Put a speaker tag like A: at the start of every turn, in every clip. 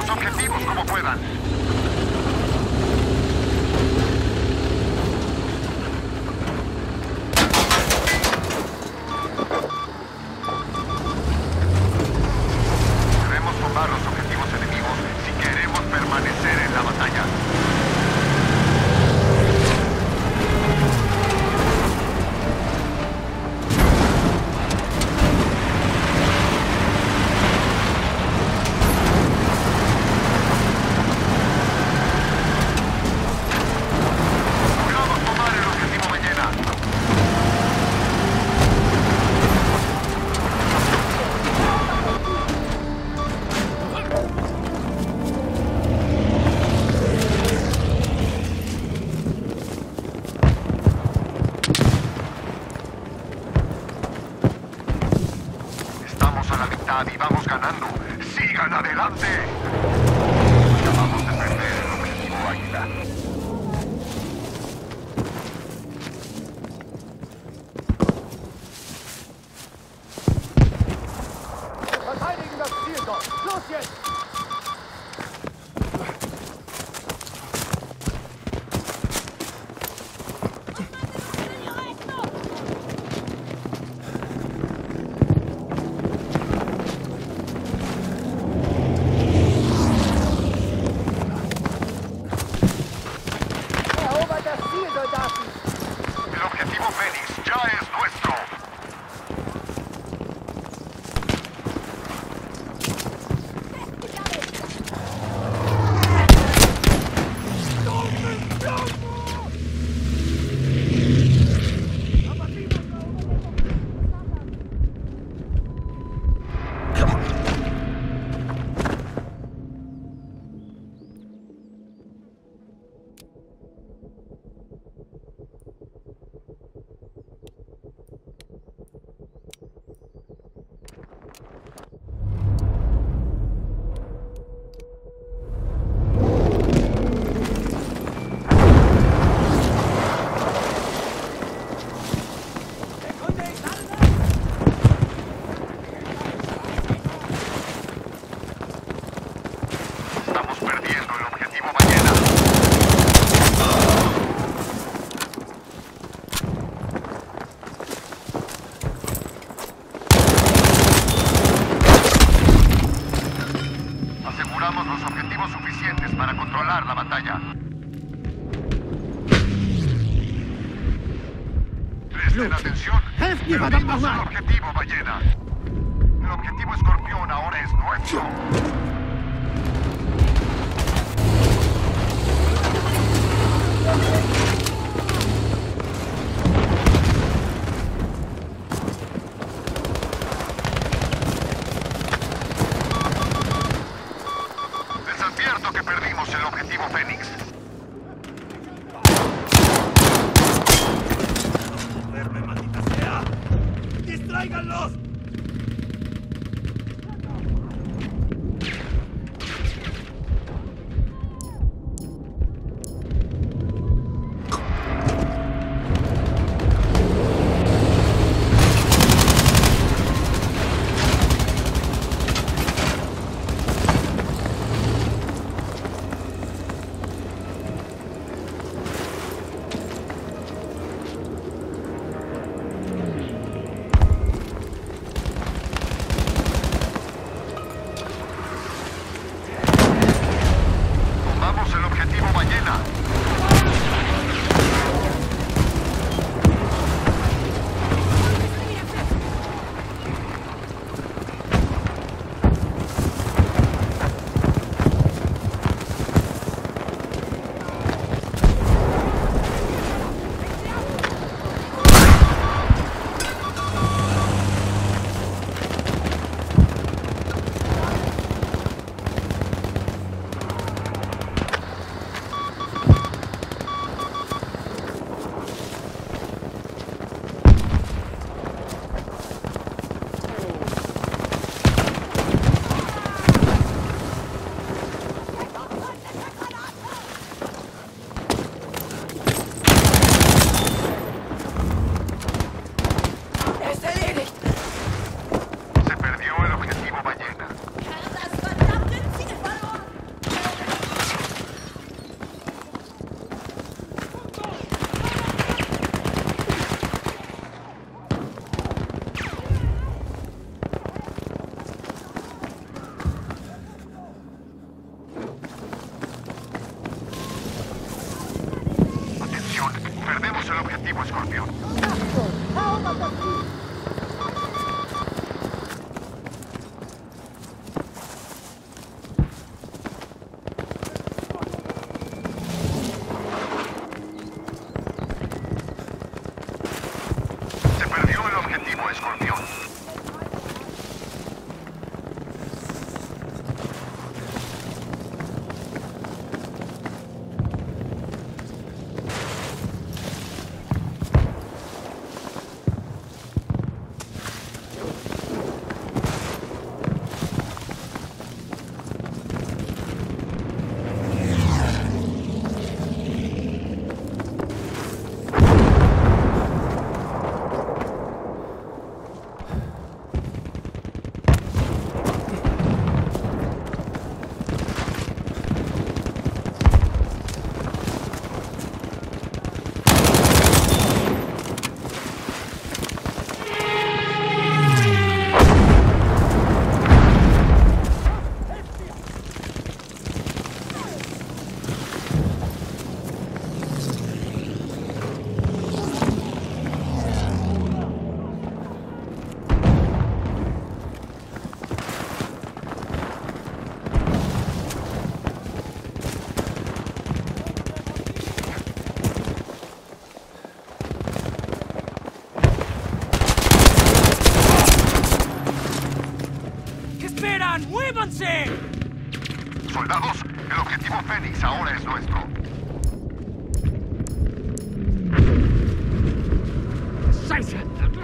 A: los objetivos como puedan. Debemos tomar los objetivos enemigos si queremos permanecer en la batalla. Y vamos ganando. ¡Sigan adelante! Acabamos de perder el objetivo Águila.
B: Verteidigen das Ziel dort! Los jetzt!
A: El objetivo Fénix ya es nuestro. Estamos perdiendo el objetivo Ballena. Aseguramos los objetivos suficientes para controlar la batalla. Presten atención. Perdimos el objetivo Ballena. El objetivo Escorpión ahora es nuestro. Les advierto que perdimos el objetivo Fénix.
C: ¡Verme, maldita sea! ¡Distráiganlos!
A: objetivo Escorpión.
D: ¡Muévanse!
A: Soldados, el objetivo Fénix ahora es nuestro.
D: ¡Scheiße!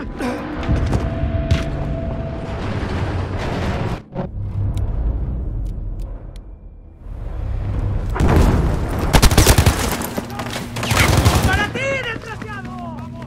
D: ¡Para ti, desgraciado! ¡Vamos!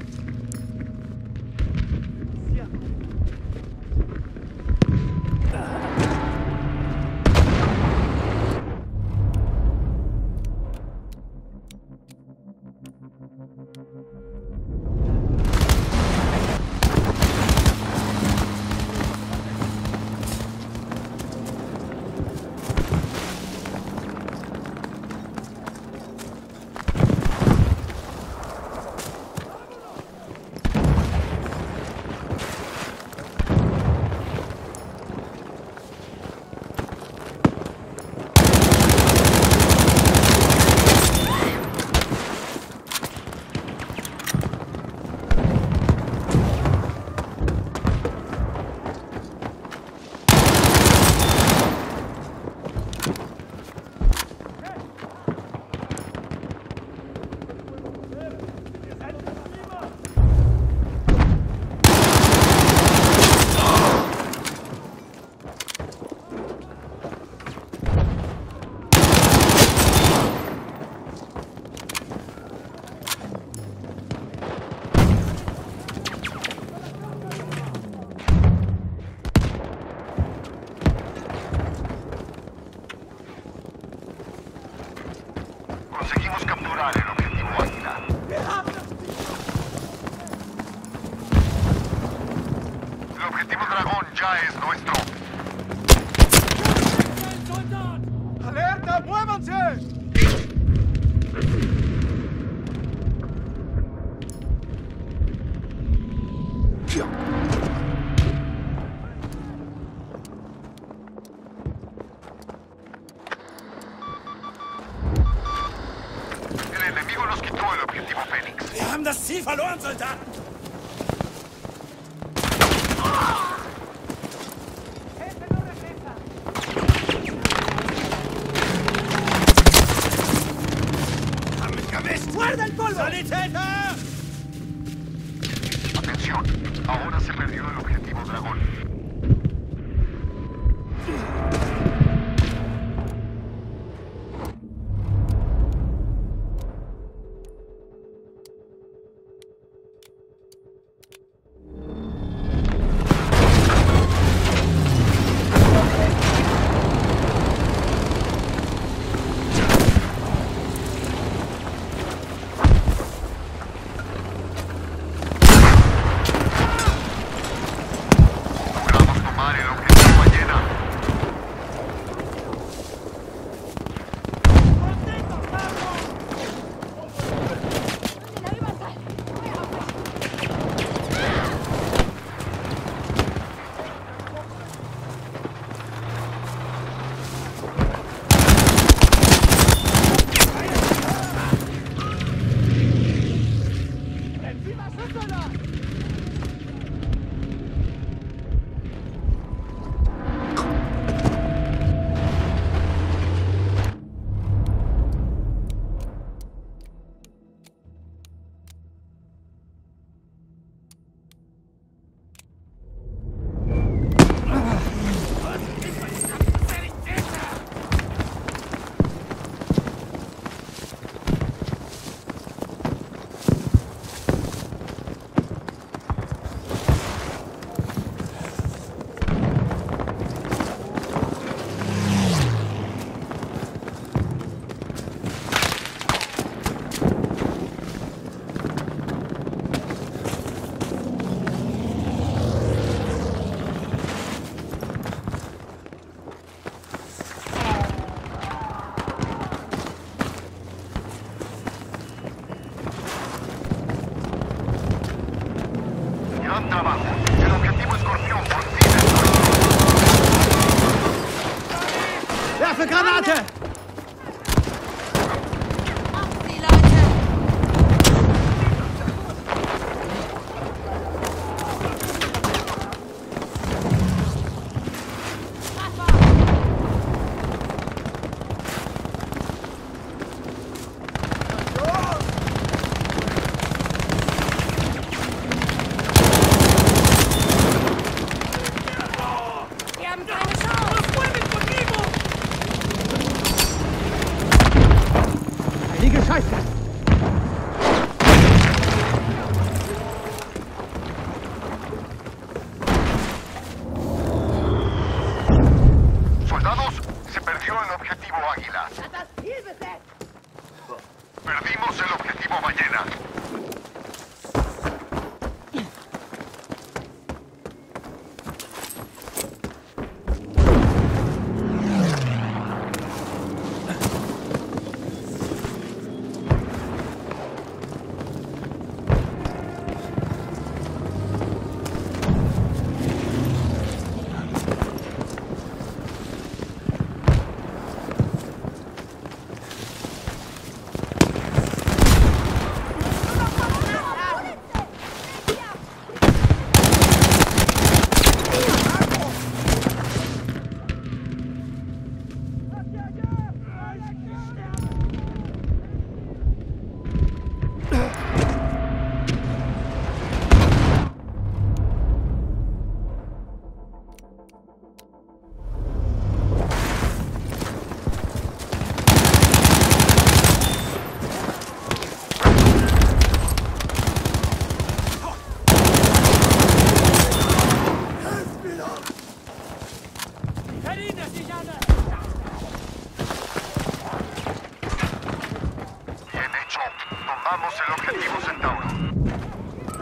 A: Conseguimos capturar el objetivo Águila. El objetivo Dragón ya es nuestro.
B: ¡Alerta! ¡Muévanse!
A: El enemigo nos quitó el objetivo Fénix.
C: Wir haben das Ziel verloren, Soldaten! Haben mich gemischt!
D: ¡Guarda el polvo!
C: Sanitäter!
A: Atención, ahora se perdió el objetivo Dragón. Logramos tomar el objetivo Ballena. Gran trabajo. El objetivo Escorpión por fin es...
B: Werfe Granate!
E: Die Leute! Wir haben keine Chance!
B: Heilige Scheiße!
A: Soldados, se perdió el objetivo Águila. Perdimos el objetivo Ballena. Bien hecho. Tomamos el objetivo Centauro.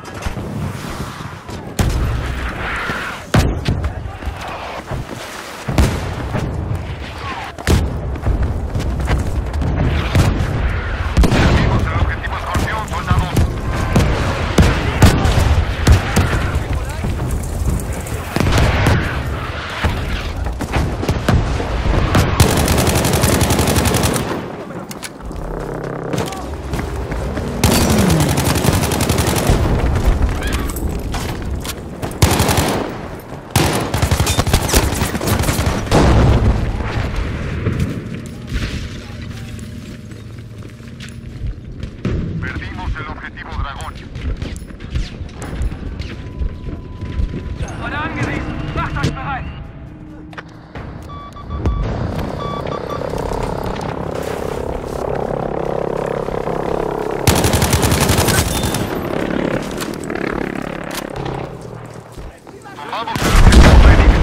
A: Perdimos el objetivo Escorpión, soldados. Perdimos el objetivo Dragón.
D: Wurde angewiesen! Macht euch bereit!
A: Tomamos el objetivo Fénix.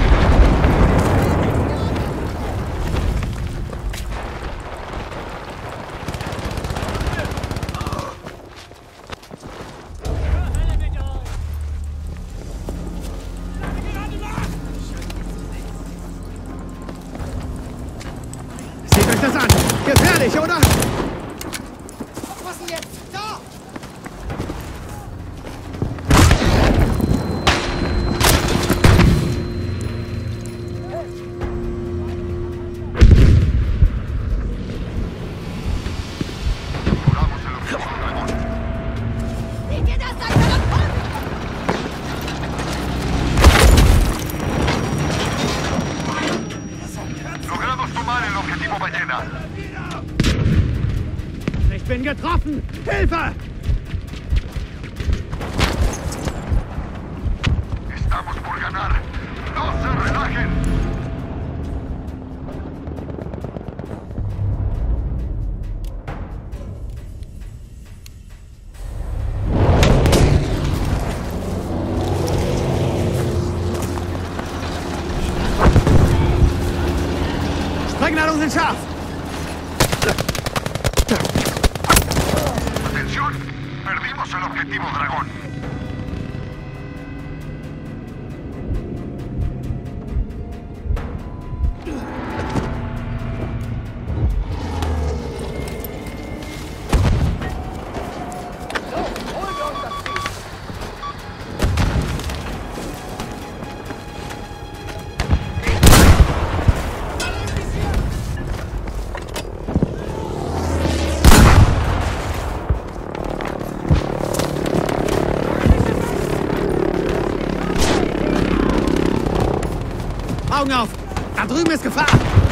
B: Seht euch das an! Gefährlich, oder?
C: Was denn jetzt? Da!
A: Capturamos el objetivo Dragón.
E: Seht ihr das? Da kommt!
A: Logramos tomar el objetivo Ballena.
B: Ich bin getroffen! Hilfe!
A: Estamos por ganar. ¡No se relajen!
B: Sprengladungen sind scharf!
A: Atención, perdimos el objetivo Dragón.
B: Seht Augen auf! Da drüben ist Gefahr!